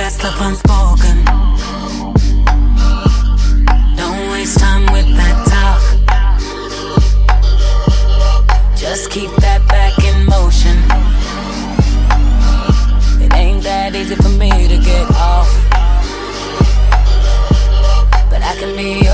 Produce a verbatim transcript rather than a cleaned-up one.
best left unspoken. Don't waste time with that talk. Just keep that back in motion. It ain't that easy for me to get off, but I can be